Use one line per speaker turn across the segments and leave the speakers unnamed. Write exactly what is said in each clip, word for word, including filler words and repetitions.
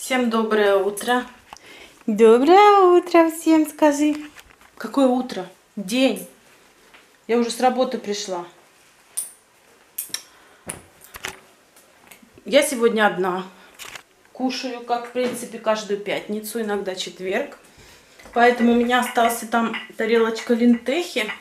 Всем доброе утро.
Доброе утро всем, скажи.
Какое утро? День. Я уже с работы пришла. Я сегодня одна. Кушаю, как в принципе, каждую пятницу, иногда четверг. Поэтому у меня остался там тарелочка лентехи,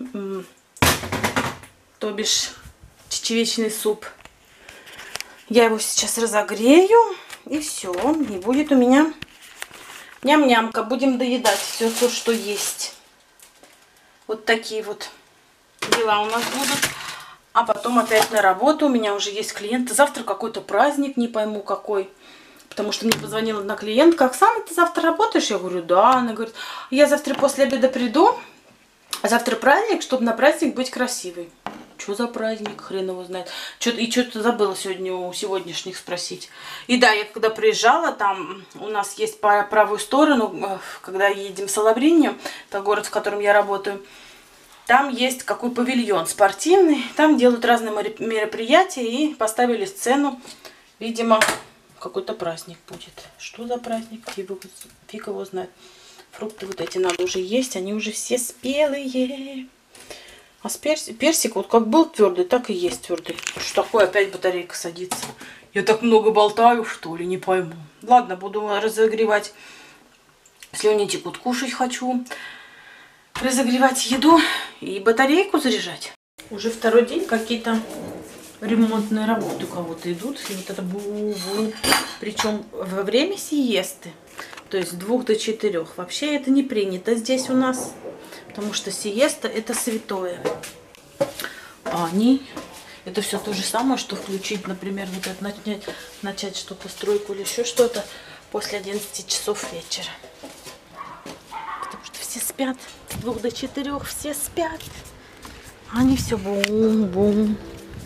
то бишь чечевичный суп. Я его сейчас разогрею, и все. И будет у меня ням-нямка. Будем доедать все то, что есть. Вот такие вот дела у нас будут. А потом опять на работу. У меня уже есть клиенты. Завтра какой-то праздник, не пойму какой. Потому что мне позвонила одна клиентка. Оксана, ты завтра работаешь? Я говорю, да. Она говорит, я завтра после обеда приду. А завтра праздник, чтобы на праздник быть красивой. Что за праздник? Хрен его знает. Чё, и что-то забыла сегодня у сегодняшних спросить. И да, я когда приезжала, там у нас есть по правую сторону, когда едем в Салабринью, это город, в котором я работаю, там есть какой павильон спортивный. Там делают разные мероприятия и поставили сцену. Видимо, какой-то праздник будет. Что за праздник? Фиг его знает. Фрукты вот эти надо уже есть, они уже все спелые. А с перс... персик вот как был твердый, так и есть твердый. Что такое, опять батарейка садится? Я так много болтаю, что ли, не пойму. Ладно, буду разогревать. Слюни текут, кушать хочу. Разогревать еду и батарейку заряжать. Уже второй день какие-то ремонтные работы у кого-то идут. И вот это бу-бу. Причем во время сиесты. То есть с двух до четырех. Вообще это не принято здесь у нас. Потому что сиеста это святое. А они, это все то же самое, что включить, например, вот это, начать, начать что-то, стройку или еще что-то после одиннадцати часов вечера. Потому что все спят. С двух до четырех все спят. А они все бум-бум.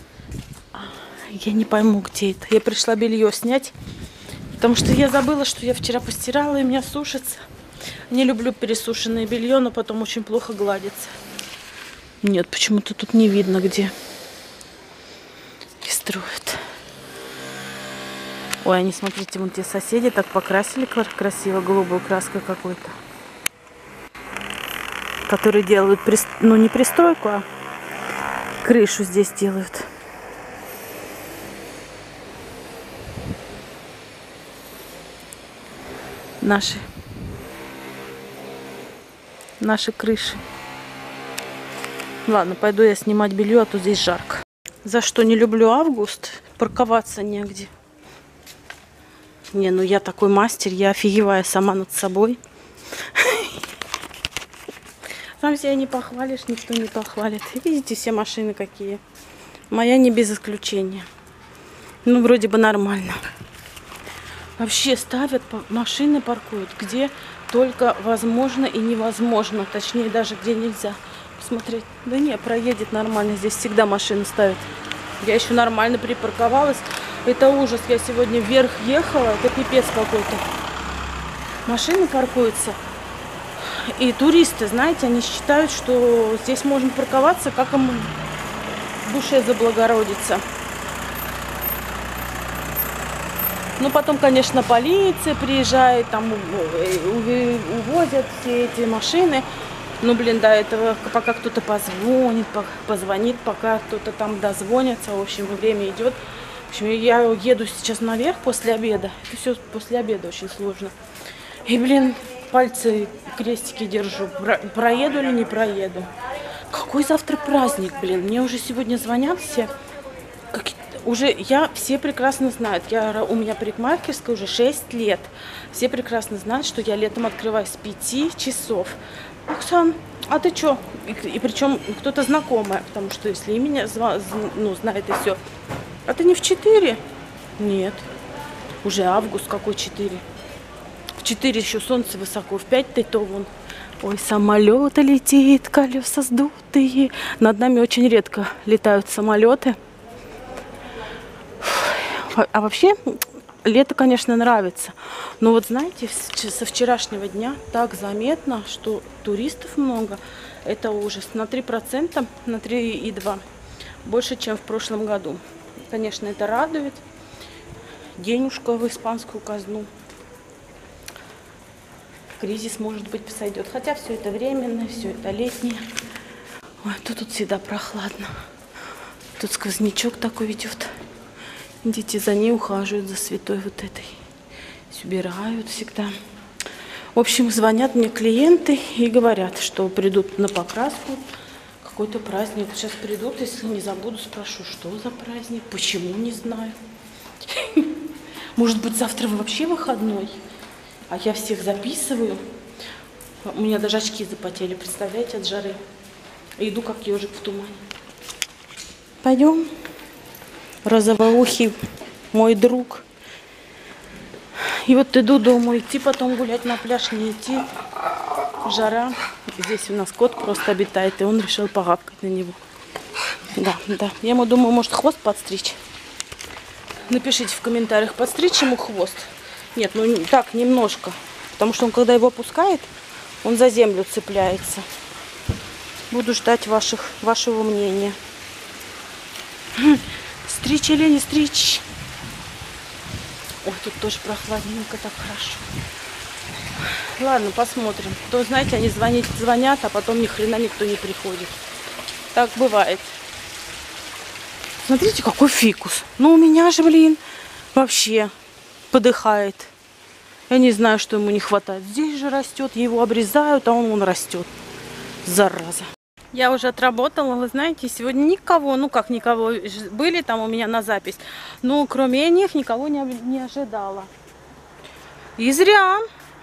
Я не пойму, где это. Я пришла белье снять. Потому что я забыла, что я вчера постирала, и у меня сушится. Не люблю пересушенное белье, но потом очень плохо гладится. Нет, почему-то тут не видно, где. И строят. Ой, они, смотрите, вон те соседи так покрасили красиво, голубую краской какой-то. Которые делают, ну не пристройку, а крышу здесь делают. Наши. Наши крыши. Ладно, пойду я снимать белье, а то здесь жарко. За что не люблю август? Парковаться негде. Не, ну я такой мастер, я офигеваю сама над собой. Сам себя не похвалишь, никто не похвалит. Видите, все машины какие. Моя не без исключения. Ну, вроде бы нормально. Вообще ставят, машины паркуют, где только возможно и невозможно. Точнее, даже где нельзя. Посмотреть. Да не, проедет нормально. Здесь всегда машины ставят. Я еще нормально припарковалась. Это ужас. Я сегодня вверх ехала. Это пипец какой-то. Машины паркуются. И туристы, знаете, они считают, что здесь можно парковаться, как им в душе заблагородится. Ну, потом, конечно, полиция приезжает, там увозят все эти машины. Ну, блин, до этого, пока кто-то позвонит, позвонит, пока кто-то там дозвонится. В общем, время идет. В общем, я еду сейчас наверх после обеда. Это все после обеда очень сложно. И, блин, пальцы, крестики держу. Проеду или не проеду? Какой завтра праздник, блин? Мне уже сегодня звонят все. Как... Уже я все прекрасно знают, я, у меня парикмахерская уже шесть лет. Все прекрасно знают, что я летом открываю с пяти часов. Оксан, а ты что? И, и причем кто-то знакомая, потому что если меня ну, знает и все. А ты не в четыре? Нет. Уже август, какой четыре? В четыре еще солнце высоко, в пять ты то вон. Ой, самолет летит, колеса сдутые. Над нами очень редко летают самолеты. А вообще, лето, конечно, нравится. Но вот знаете, со вчерашнего дня так заметно, что туристов много. Это ужас. На три процента, на три и два процента больше, чем в прошлом году. Конечно, это радует. Денежка в испанскую казну. кризис, может быть, сойдет. Хотя все это временно, все это летнее. Ой, тут, тут всегда прохладно. Тут сквознячок такой идет. Дети за ней ухаживают, за святой вот этой. Убирают всегда. В общем, звонят мне клиенты и говорят, что придут на покраску. Какой-то праздник. Сейчас придут, если не забуду, спрошу, что за праздник, почему, не знаю. Может быть, завтра вообще выходной, а я всех записываю. У меня даже очки запотели, представляете, от жары. И иду как ежик в тумане. Пойдем. Розовоухий мой друг. И вот иду дома, идти потом гулять на пляж, не идти. Жара. Здесь у нас кот просто обитает, и он решил погавкать на него. Да, да. Я ему думаю, может, хвост подстричь. Напишите в комментариях, подстричь ему хвост. Нет, ну так, немножко. Потому что он, когда его опускает, он за землю цепляется. Буду ждать ваших, вашего мнения. Стричь или не стричь? Ой, тут тоже прохладненько, так хорошо. Ладно, посмотрим. То, знаете, они звонят, звонят, а потом ни хрена никто не приходит. Так бывает. Смотрите, какой фикус. Ну, у меня же, блин, вообще подыхает. Я не знаю, что ему не хватает. Здесь же растет, его обрезают, а он, он растет. Зараза. Я уже отработала, вы знаете, сегодня никого, ну как никого, были там у меня на запись, но кроме них никого не, не ожидала. И зря.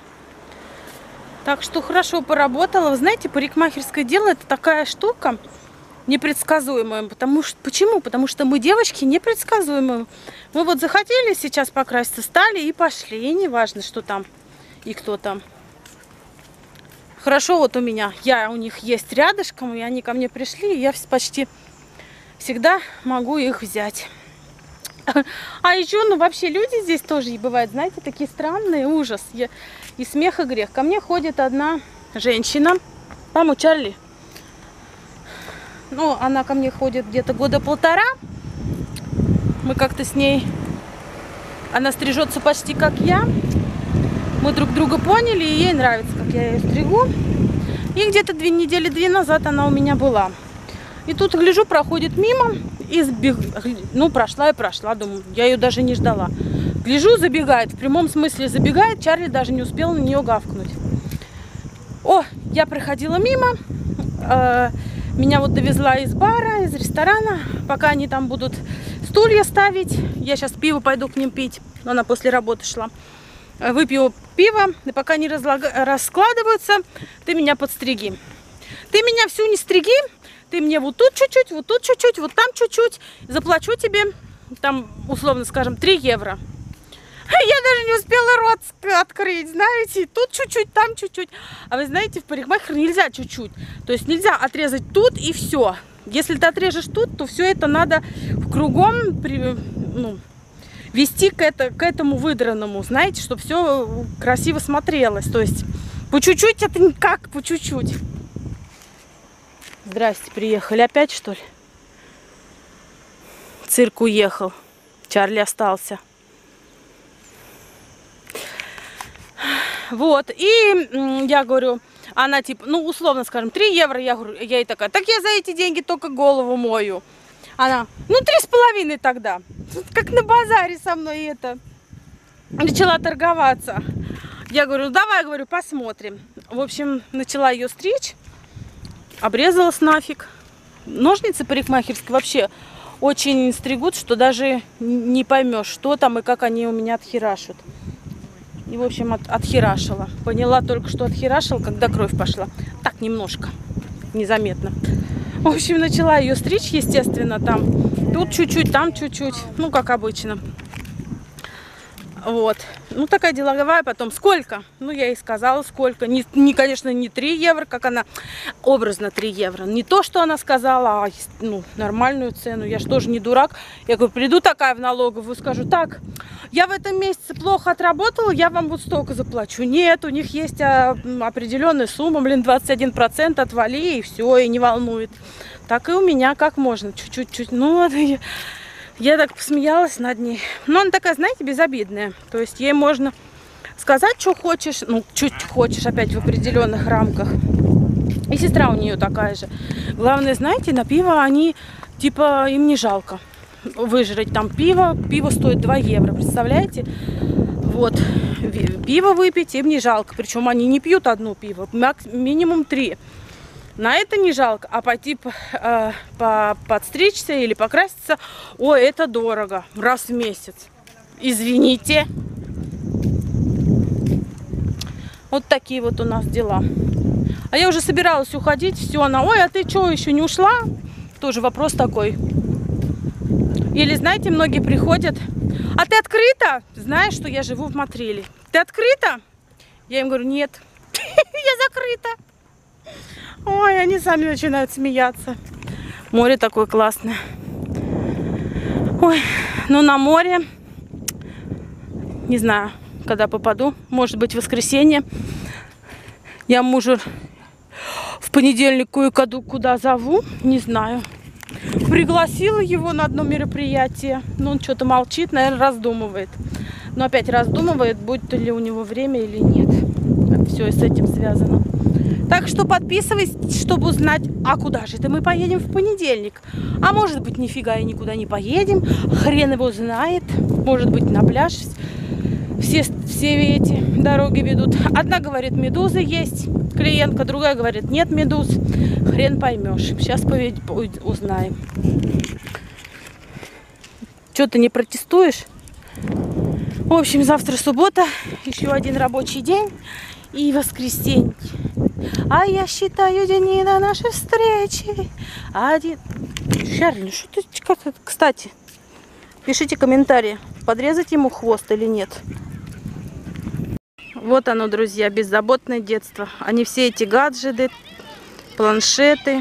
Так что хорошо поработала. Вы знаете, парикмахерское дело — это такая штука непредсказуемая. Потому что, почему? Потому что мы, девочки, непредсказуемые. Мы вот захотели сейчас покраситься, стали и пошли. И не важно, что там и кто там. Хорошо, вот у меня, я у них есть рядышком, и они ко мне пришли, и я почти всегда могу их взять. А еще, ну вообще люди здесь тоже бывают, знаете, такие странные, ужас. Я, и смех, и грех. Ко мне ходит одна женщина, по-моему, Чарли. Ну, она ко мне ходит где-то года полтора. Мы как-то с ней, она стрижется почти как я. Мы друг друга поняли, и ей нравится, как я ее стригу. И где-то две недели, две назад она у меня была. И тут, гляжу, проходит мимо, и сбег... ну, прошла и прошла, думаю, я ее даже не ждала. Гляжу, забегает, в прямом смысле забегает, Чарли даже не успел на нее гавкнуть. О, я проходила мимо, э, меня вот довезла из бара, из ресторана, пока они там будут стулья ставить. Я сейчас пиво пойду к ним пить, она после работы шла. Выпью пиво, и пока они разлаг... раскладываются, ты меня подстриги. Ты меня всю не стриги, ты мне вот тут чуть-чуть, вот тут чуть-чуть, вот там чуть-чуть. Заплачу тебе, там, условно скажем, три евро. Я даже не успела рот открыть, знаете, тут чуть-чуть, там чуть-чуть. А вы знаете, в парикмахер нельзя чуть-чуть. То есть нельзя отрезать тут и все. Если ты отрежешь тут, то все это надо кругом, ну, вести к, это, к этому выдранному, знаете, чтобы все красиво смотрелось. То есть по чуть-чуть это никак, по чуть-чуть. Здрасте, приехали опять, что ли? Цирк уехал, Чарли остался. Вот, и я говорю, она типа, ну, условно скажем, три евро, я говорю, я ей такая, так я за эти деньги только голову мою. Она, ну, три с половиной тогда. Как на базаре со мной это. Начала торговаться. Я говорю, ну, давай, говорю, посмотрим. В общем, начала ее стричь. Обрезалась нафиг. Ножницы парикмахерские вообще очень стригут, что даже не поймешь, что там и как они у меня отхерашут. И, в общем, от, отхерашила. Поняла только, что отхерашила, когда кровь пошла. Так, немножко. Незаметно. В общем, начала ее стричь, естественно, там. Тут чуть-чуть, там чуть-чуть. Ну, как обычно. Вот. Ну, такая деловая. Потом, сколько? Ну, я ей сказала, сколько. Не, не, конечно, не три евро, как она. Образно три евро. Не то, что она сказала, а ну, нормальную цену. Я же тоже не дурак. Я говорю, приду такая в налоговую, скажу, так, я в этом месяце плохо отработала, я вам вот столько заплачу. Нет, у них есть определенная сумма, блин, двадцать один процент отвали, и все, и не волнует. Так и у меня как можно. Чуть-чуть, ну, я, я так посмеялась над ней. Но она такая, знаете, безобидная. То есть ей можно сказать, что хочешь, ну, чуть хочешь, опять в определенных рамках. И сестра у нее такая же. Главное, знаете, на пиво они, типа, им не жалко выжрать там пиво. Пиво стоит два евро, представляете? Вот, пиво выпить им не жалко. Причем они не пьют одно пиво, минимум три. На это не жалко, а пойти э, по, подстричься или покраситься, ой, это дорого, раз в месяц. Извините. Вот такие вот у нас дела. А я уже собиралась уходить, все, она, ой, а ты что, еще не ушла? Тоже вопрос такой. Или, знаете, многие приходят, а ты открыта? Знаешь, что я живу в Матриле. Ты открыта? Я им говорю, нет, я закрыта. Ой, они сами начинают смеяться. Море такое классное. Ой, ну на море, не знаю, когда попаду, может быть, в воскресенье. Я мужа в понедельник кое-куда зову, не знаю. Пригласила его на одно мероприятие, но он что-то молчит, наверное, раздумывает. Но опять раздумывает, будет ли у него время или нет. Все с этим связано. Так что подписывайтесь, чтобы узнать, а куда же это мы поедем в понедельник. А может быть, нифига и никуда не поедем. Хрен его знает. Может быть, на пляж. Все, все эти дороги ведут. Одна говорит, медузы есть, клиентка, другая говорит, нет медуз. Хрен поймешь. Сейчас узнаем. Что, ты не протестуешь? В общем, завтра суббота, еще один рабочий день и воскресенье. А я считаю дни до нашей встречи. Один... Шарли, ну что ты... Кстати, пишите комментарии, подрезать ему хвост или нет. Вот оно, друзья, беззаботное детство. Они все эти гаджеты, планшеты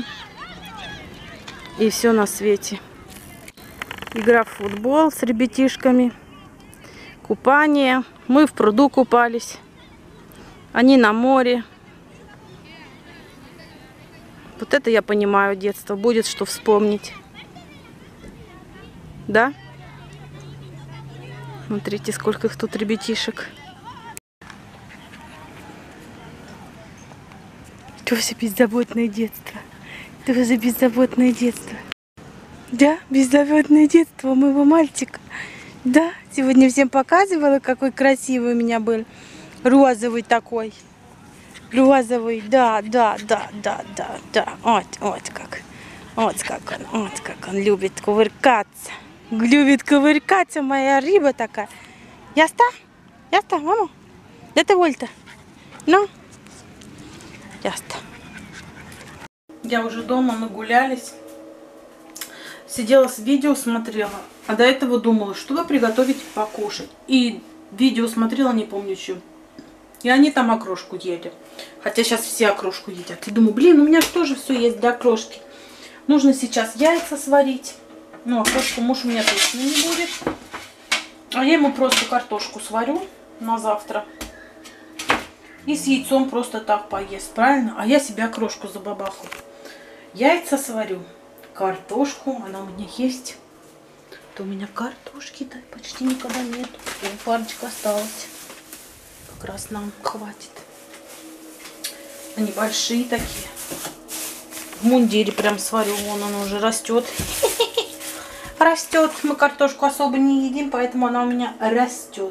и все на свете. Игра в футбол с ребятишками, купание. Мы в пруду купались, они на море. Вот это я понимаю детство, будет что вспомнить. Да? Смотрите, сколько их тут ребятишек. Тоже беззаботное детство. Тоже беззаботное детство. Да, беззаботное детство у моего мальчика. Да, сегодня всем показывала, какой красивый у меня был. Розовый такой. Розовый, да, да, да, да, да, да. Вот, вот как. Вот как он, вот как он любит кувыркаться. Любит кувыркаться моя рыба такая. Яста? Яста, мама? Да ты вольта? Ну? Яста. Я уже дома, нагулялись. Сидела с видео, смотрела. А до этого думала, что вы приготовить покушать. И видео смотрела, не помню что. И они там окрошку ели. Хотя сейчас все окрошку едят. И думаю, блин, у меня же тоже все есть для окрошки. Нужно сейчас яйца сварить. Ну, окрошку муж у меня точно не будет. А я ему просто картошку сварю на завтра. И с яйцом просто так поест, правильно? А я себе окрошку забабахаю. Яйца сварю. Картошку, она у меня есть. То у меня картошки-то почти никогда нет. Парочка осталась. Как раз нам хватит. Они большие такие. В мундире прям сварю. Вон он уже растет. Растет. Мы картошку особо не едим, поэтому она у меня растет.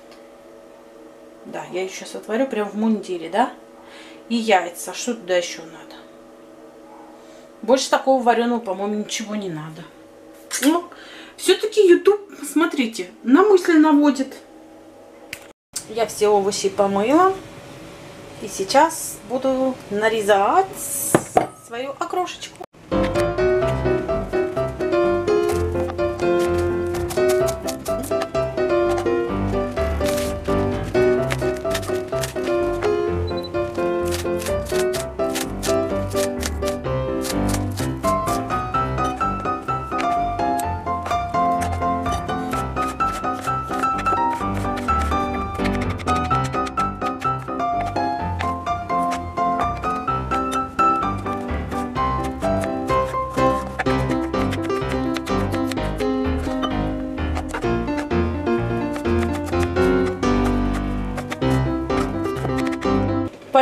Да, я ее сейчас отварю прям в мундире, да? И яйца. Что туда еще надо? Больше такого вареного, по-моему, ничего не надо. Ну, все-таки YouTube, смотрите, на мысли наводит. Я все овощи помыла. И сейчас буду нарезать свою окрошечку.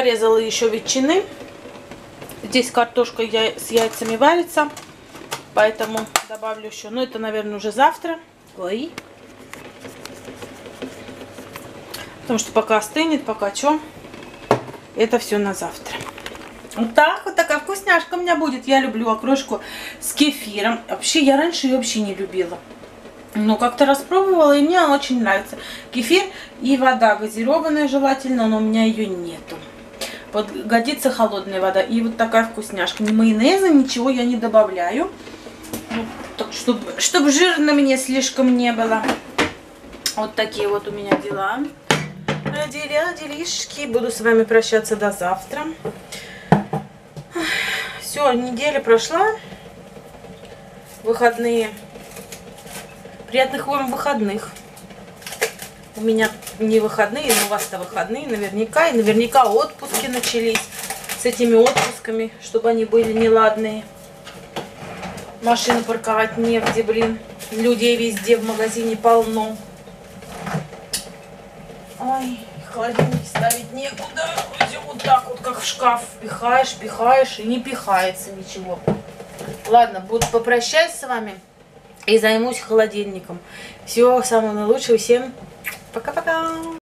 порезала еще ветчины. Здесь картошка с яйцами варится, поэтому добавлю еще. Ну, это, наверное, уже завтра. Ой. Потому что пока остынет, пока что, это все на завтра. Вот так, вот такая вкусняшка у меня будет. Я люблю окрошку с кефиром. Вообще, я раньше ее вообще не любила. Но как-то распробовала, и мне она очень нравится. Кефир и вода газированная желательно, но у меня ее нету. Вот годится холодная вода. И вот такая вкусняшка. Ни майонеза, ничего я не добавляю. Вот, так, чтобы, чтобы жирно мне слишком не было. Вот такие вот у меня дела. Дела, делишки. Буду с вами прощаться до завтра. Все, неделя прошла. Выходные. Приятных вам выходных. У меня не выходные, но у вас-то выходные наверняка. И наверняка отпуски начались. С этими отпусками, чтобы они были неладные. Машину парковать негде, блин. Людей везде в магазине полно. Ой, холодильник ставить некуда. Вот так вот, как в шкаф. Пихаешь, пихаешь, и не пихается ничего. Ладно, буду попрощаюсь с вами. И займусь холодильником. Всего самого наилучшего. Всем пока-пока.